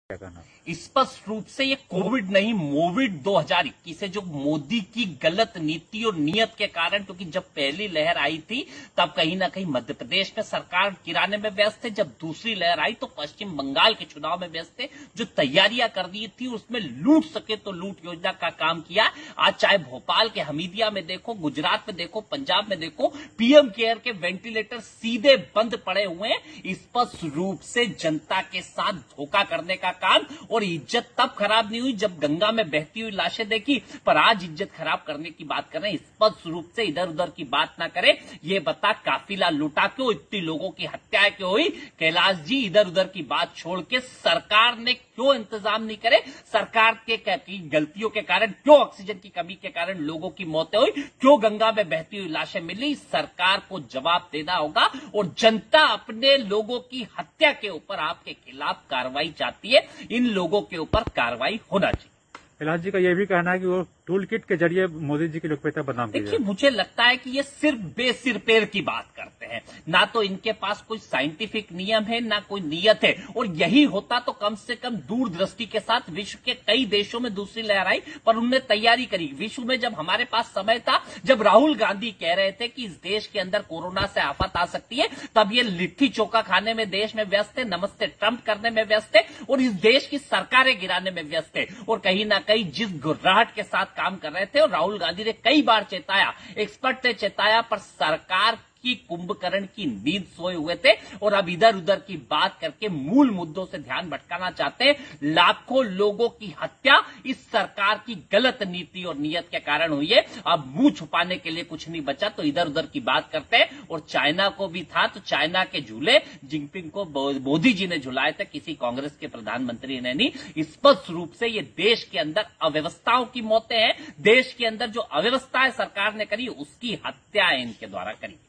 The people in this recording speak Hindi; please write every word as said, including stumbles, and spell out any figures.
क्या कहना? स्पष्ट रूप से ये कोविड नहीं मोविड दो हज़ार इक्कीस है, जो मोदी की गलत नीति और नियत के कारण, क्योंकि जब पहली लहर आई थी तब कहीं ना कहीं मध्य प्रदेश में सरकार गिराने में व्यस्त थे, जब दूसरी लहर आई तो पश्चिम बंगाल के चुनाव में व्यस्त थे, जो तैयारियां कर दी थी उसमें लूट सके तो लूट योजना का काम किया। आज चाहे भोपाल के हमीदिया में देखो, गुजरात में देखो, पंजाब में देखो, पीएम केयर के वेंटिलेटर सीधे बंद पड़े हुए हैं। स्पष्ट रूप से जनता के साथ धोखा करने का काम, और इज्जत तब खराब नहीं हुई जब गंगा में बहती हुई लाशें देखी, पर आज इज्जत खराब करने की बात कर रहे हैं। स्पष्ट रूप से इधर उधर की बात ना करें। ये बता काफिला लूटा क्यों, इतनी लोगों की हत्याएं क्यों हुई? कैलाश जी इधर उधर की बात छोड़ के सरकार ने क्यों इंतजाम नहीं करे? सरकार के गलतियों के कारण क्यों ऑक्सीजन की कमी के कारण लोगों की मौतें हुई? क्यों गंगा में बहती हुई लाशें मिली? सरकार को जवाब देना होगा, और जनता अपने लोगों की हत्या के ऊपर आपके खिलाफ कार्रवाई चाहती है। इन लोगों के ऊपर कार्रवाई होना चाहिए। कैलाश जी का यह भी कहना है कि वो टूल किट के जरिए मोदी जी की लोकप्रियता बदनाम की। देखिए, मुझे लगता है कि ये सिर्फ बेसिर पैर की बात करते हैं, ना तो इनके पास कोई साइंटिफिक नियम है ना कोई नियत है। और यही होता तो कम से कम दूरदृष्टि के साथ विश्व के कई देशों में दूसरी लहर आई, पर उनने तैयारी करी। विश्व में जब हमारे पास समय था, जब राहुल गांधी कह रहे थे कि इस देश के अंदर कोरोना से आफत आ सकती है, तब ये लिट्टी चोखा खाने में देश में व्यस्त थे, नमस्ते ट्रंप करने में व्यस्त थे, और इस देश की सरकारें गिराने में व्यस्त थे। और कहीं ना कहीं जिस घुर्राहट के साथ काम कर रहे थे, और राहुल गांधी ने कई बार चेताया, एक्सपर्ट ने चेताया, पर सरकार की कुंभकर्ण की नींद सोए हुए थे, और अब इधर उधर की बात करके मूल मुद्दों से ध्यान भटकाना चाहते हैं। लाखों लोगों की हत्या इस सरकार की गलत नीति और नियत के कारण हुई है। अब मुंह छुपाने के लिए कुछ नहीं बचा तो इधर उधर की बात करते हैं। और चाइना को भी था तो चाइना के झूले जिनपिंग को मोदी जी ने झुलाए थे, किसी कांग्रेस के प्रधानमंत्री ने नहीं। स्पष्ट रूप से ये देश के अंदर अव्यवस्थाओं की मौतें हैं, देश के अंदर जो अव्यवस्था है सरकार ने करी उसकी हत्या इनके द्वारा करी।